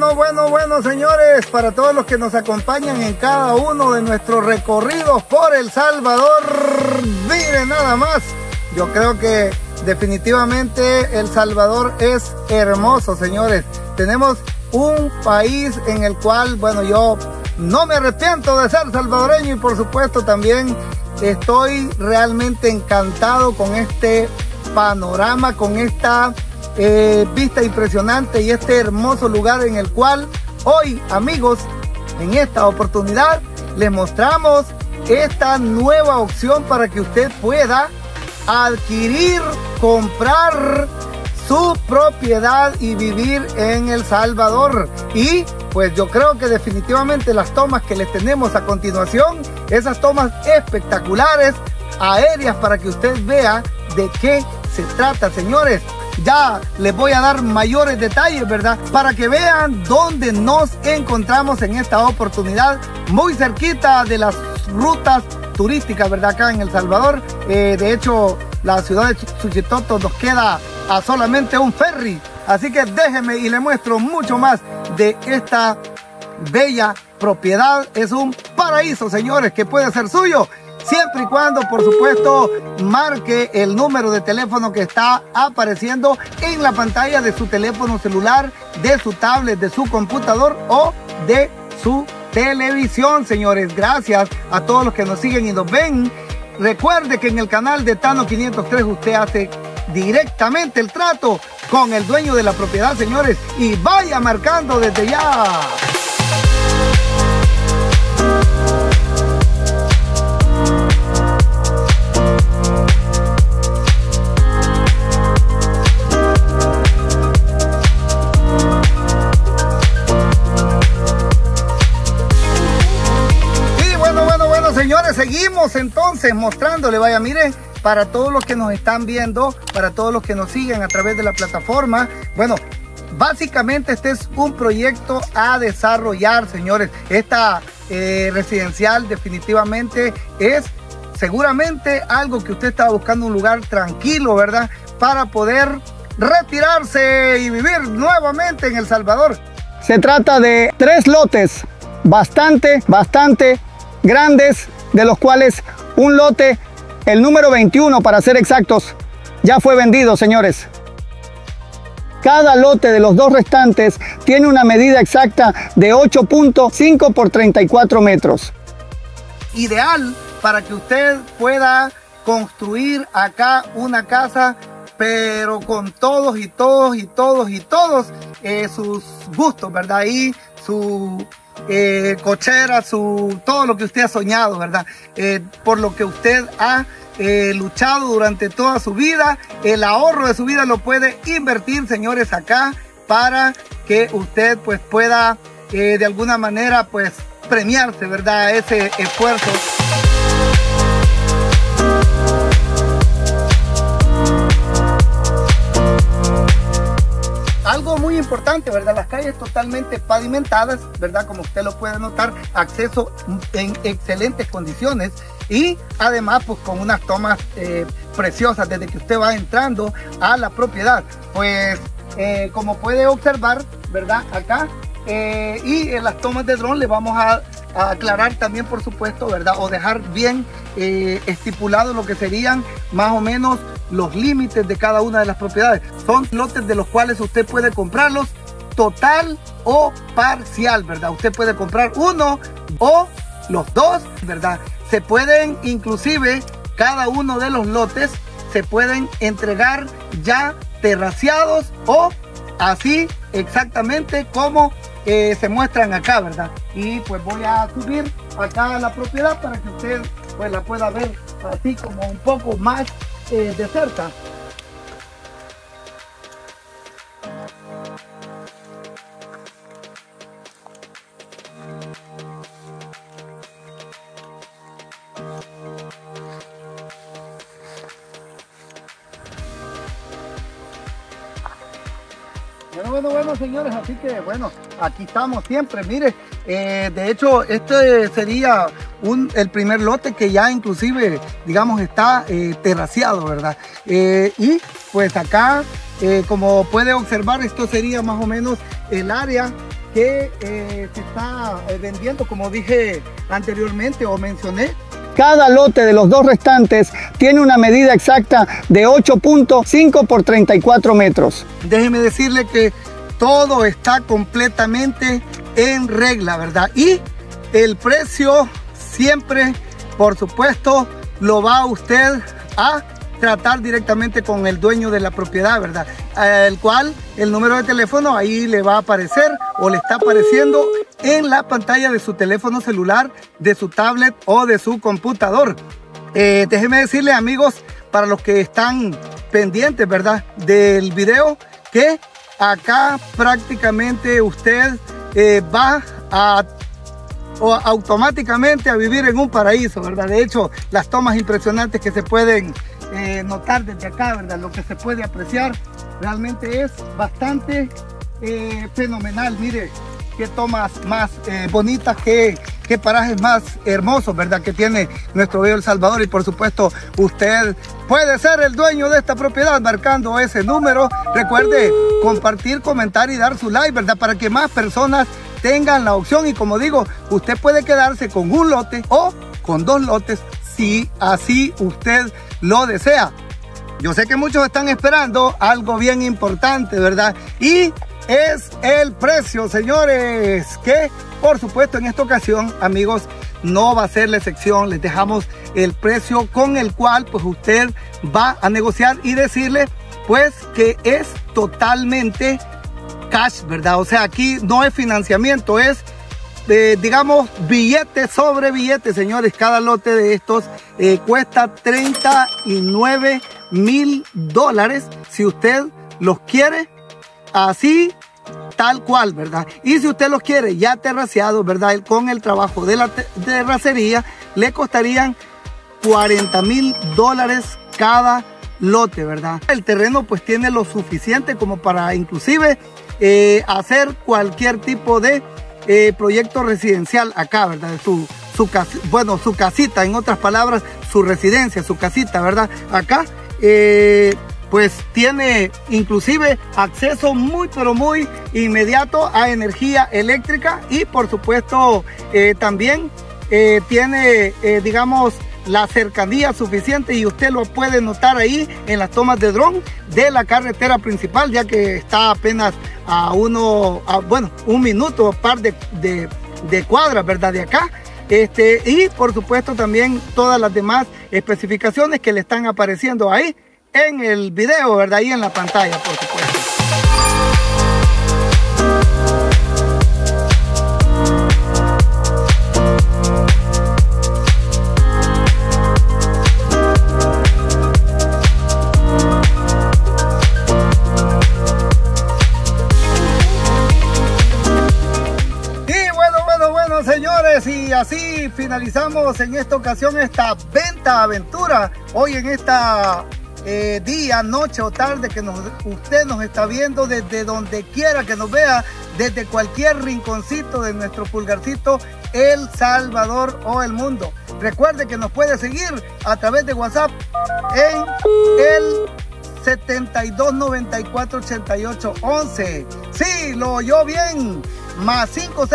Bueno, señores, para todos los que nos acompañan en cada uno de nuestros recorridos por El Salvador, miren nada más, yo creo que definitivamente El Salvador es hermoso, señores. Tenemos un país en el cual, bueno, yo no me arrepiento de ser salvadoreño y por supuesto también estoy realmente encantado con este panorama, con esta vista impresionante y este hermoso lugar en el cual hoy, amigos, en esta oportunidad les mostramos esta nueva opción para que usted pueda adquirir, comprar su propiedad y vivir en El Salvador. Y pues yo creo que definitivamente las tomas que les tenemos a continuación, esas tomas espectaculares, aéreas, para que usted vea de qué se trata, señores. Ya les voy a dar mayores detalles, ¿verdad? Para que vean dónde nos encontramos en esta oportunidad, muy cerquita de las rutas turísticas, ¿verdad? Acá en El Salvador. De hecho, la ciudad de Suchitoto nos queda a solamente un ferry. Así que déjenme y les muestro mucho más de esta bella propiedad. Es un paraíso, señores, que puede ser suyo, siempre y cuando, por supuesto, marque el número de teléfono que está apareciendo en la pantalla de su teléfono celular, de su tablet, de su computador o de su televisión, señores. Gracias a todos los que nos siguen y nos ven. Recuerde que en el canal de Tano 503 usted hace directamente el trato con el dueño de la propiedad, señores, y vaya marcando desde ya. Señores, seguimos entonces mostrándole, vaya, miren, para todos los que nos están viendo, para todos los que nos siguen a través de la plataforma, bueno, básicamente este es un proyecto a desarrollar, señores. Esta residencial definitivamente es seguramente algo que usted estaba buscando, un lugar tranquilo, ¿verdad? Para poder retirarse y vivir nuevamente en El Salvador. Se trata de 3 lotes bastante grandes, de los cuales un lote, el número 21 para ser exactos, ya fue vendido, señores. Cada lote de los 2 restantes tiene una medida exacta de 8.5 por 34 metros. Ideal para que usted pueda construir acá una casa, pero con todos sus gustos, ¿verdad? Y su cochera, todo lo que usted ha soñado, ¿verdad? Por lo que usted ha luchado durante toda su vida, el ahorro de su vida lo puede invertir, señores, acá, para que usted pues pueda de alguna manera pues premiarse, ¿verdad? Ese esfuerzo. Algo muy importante, ¿verdad? Las calles totalmente pavimentadas, ¿verdad? Como usted lo puede notar, acceso en excelentes condiciones y además pues con unas tomas preciosas desde que usted va entrando a la propiedad. Pues como puede observar, ¿verdad? Acá y en las tomas de dron le vamos a aclarar también, por supuesto, ¿verdad? O dejar bien estipulado lo que serían más o menos los límites de cada una de las propiedades. Son lotes de los cuales usted puede comprarlos total o parcial, ¿verdad? Usted puede comprar uno o los dos, ¿verdad? Se pueden, inclusive, cada uno de los lotes se pueden entregar ya terraciados o así exactamente como se muestran acá, ¿verdad? Y pues voy a subir acá a la propiedad para que usted pues la pueda ver así como un poco más de cerca. Bueno, señores, así que bueno, aquí estamos siempre, mire, de hecho este sería el primer lote que ya inclusive, digamos, está terraciado, ¿verdad? Y pues acá, como puede observar, esto sería más o menos el área que se está vendiendo, como dije anteriormente o mencioné. Cada lote de los dos restantes tiene una medida exacta de 8.5 por 34 metros. Déjeme decirle que todo está completamente en regla, ¿verdad? Y el precio siempre, por supuesto, lo va usted a tratar directamente con el dueño de la propiedad, ¿verdad? El cual el número de teléfono ahí le va a aparecer o le está apareciendo en la pantalla de su teléfono celular, de su tablet o de su computador. Déjenme decirle, amigos, para los que están pendientes, ¿verdad?, del video, que acá prácticamente usted va a automáticamente a vivir en un paraíso, ¿verdad? De hecho, las tomas impresionantes que se pueden notar desde acá, ¿verdad? Lo que se puede apreciar realmente es bastante fenomenal. Mire qué tomas más bonitas, qué parajes más hermosos, ¿verdad?, que tiene nuestro bello El Salvador. Y por supuesto, usted puede ser el dueño de esta propiedad marcando ese número. Recuerde compartir, comentar y dar su like, ¿verdad?, para que más personas tengan la opción. Y como digo, usted puede quedarse con un lote o con dos lotes si así usted lo desea. Yo sé que muchos están esperando algo bien importante, ¿verdad? Y es el precio, señores, que por supuesto en esta ocasión, amigos, no va a ser la excepción. Les dejamos el precio con el cual pues usted va a negociar y decirle pues que es totalmente cash, ¿verdad? O sea, aquí no es financiamiento, es digamos billete sobre billete, señores. Cada lote de estos cuesta $39,000 si usted los quiere así tal cual, ¿verdad? Y si usted los quiere ya terraceados, ¿verdad?, con el trabajo de la terracería, le costarían $40,000 cada lote, ¿verdad? El terreno pues tiene lo suficiente como para inclusive hacer cualquier tipo de proyecto residencial acá, ¿verdad? Su casita, en otras palabras, su residencia, su casita, ¿verdad? Acá pues tiene inclusive acceso muy pero muy inmediato a energía eléctrica y por supuesto también tiene digamos la cercanía suficiente, y usted lo puede notar ahí en las tomas de dron de la carretera principal, ya que está apenas a un minuto, par de cuadras, ¿verdad?, de acá. Y por supuesto también todas las demás especificaciones que le están apareciendo ahí en el video, ¿verdad?, ahí en la pantalla, por supuesto. Señores, y así finalizamos en esta ocasión esta venta aventura. Hoy en esta día, noche o tarde que usted nos está viendo, desde donde quiera que nos vea, desde cualquier rinconcito de nuestro pulgarcito El Salvador o el mundo. Recuerde que nos puede seguir a través de WhatsApp en el 72948811. Sí, lo oyó bien. Más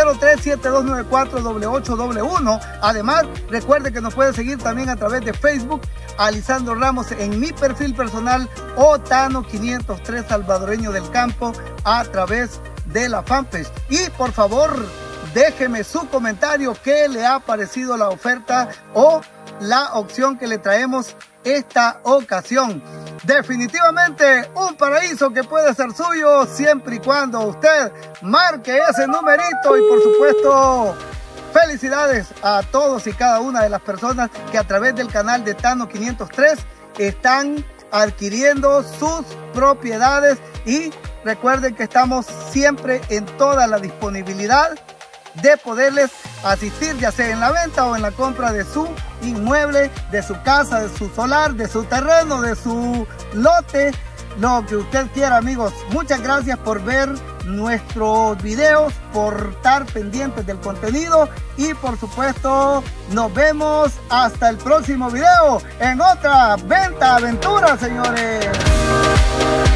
503-7294-8811. Además, recuerde que nos puede seguir también a través de Facebook, Alisandro Ramos, en mi perfil personal, o Tano 503 Salvadoreño del Campo, a través de la fanpage. Y por favor, déjeme su comentario, qué le ha parecido la oferta o la opción que le traemos esta ocasión. Definitivamente un paraíso que puede ser suyo siempre y cuando usted marque ese numerito. Y por supuesto, felicidades a todos y cada una de las personas que a través del canal de Tano 503 están adquiriendo sus propiedades. Y recuerden que estamos siempre en toda la disponibilidad de poderles asistir, ya sea en la venta o en la compra de su inmueble, de su casa, de su solar, de su terreno, de su lote, lo que usted quiera, amigos. Muchas gracias por ver nuestros videos, por estar pendientes del contenido, y por supuesto nos vemos hasta el próximo video en otra venta aventura, señores.